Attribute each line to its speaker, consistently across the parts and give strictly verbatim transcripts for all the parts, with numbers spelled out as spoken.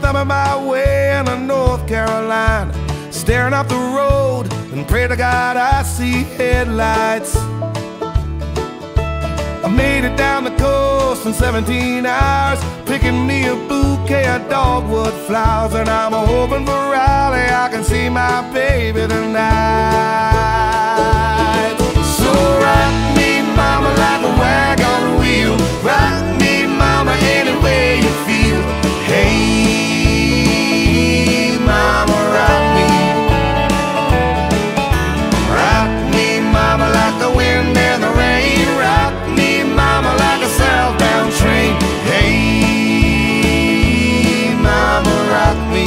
Speaker 1: thumbing my way into North Carolina, staring up the road and pray to God I see headlights. I made it down the coast in seventeen hours, picking me a bouquet of dogwood flowers, and I'm hoping for Raleigh I can see my baby tonight. So rock me, mama, like a wagon wheel. Rock me, mama, any way you feel. Hey, mama, rock me. Rock me, mama, like the wind and the rain. Rock me, mama, like a southbound train. Hey, mama, rock me.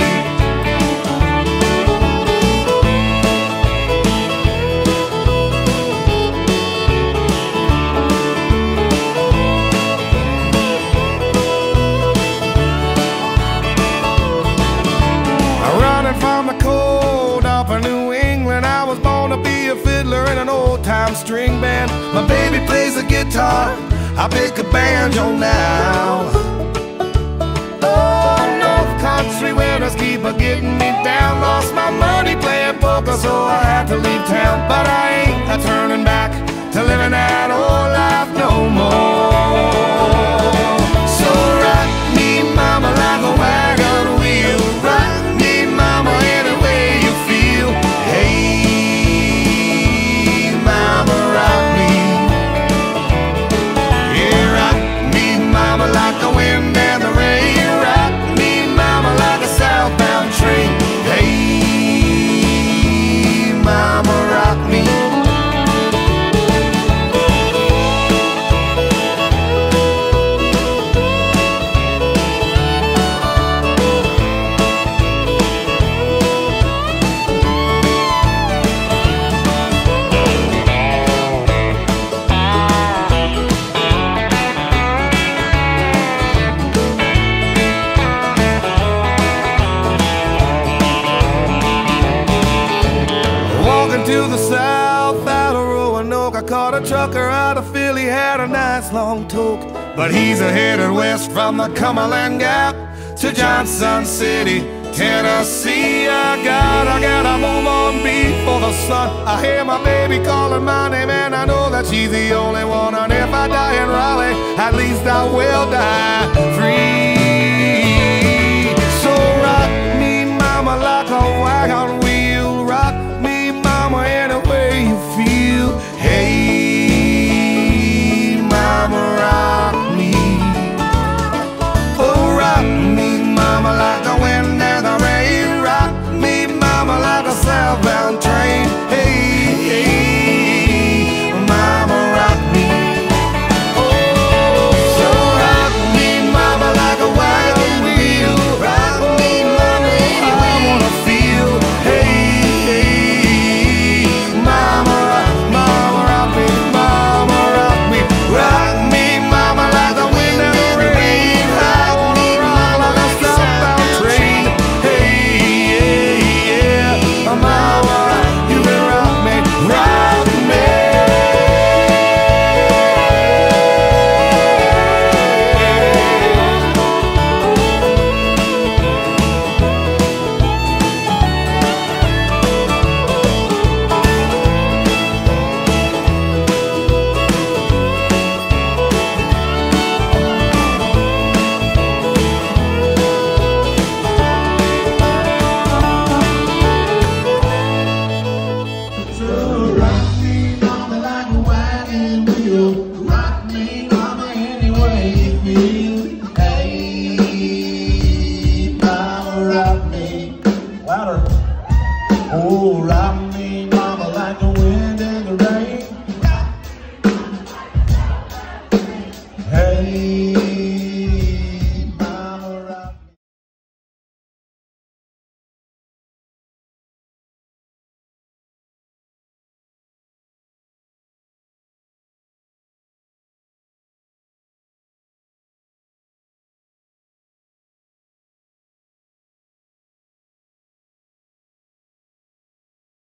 Speaker 1: From the cold up in New England, I was born to be a fiddler in an old-time string band. My baby plays the guitar, I pick a banjo now. Oh, North Country winters keep a getting me down. Lost my money playing poker, so I had to leave town. But I ain't a turning back to living that old life no more. So rock me, mama, like a wagon wheel. Rock mama, any way you feel. Hey, mama, rock me. Yeah, rock me, mama, like the wind and the rain. Rock me, mama, like a southbound train. Hey, mama, rock me. To the south out of Roanoke, I caught a trucker out of Philly, had a nice long toke. But he's a headed west from the Cumberland Gap to Johnson City, Tennessee. I gotta, gotta move on before the sun. I hear my baby calling my name, and I know that she's the only one. And if I die in Raleigh, at least I will die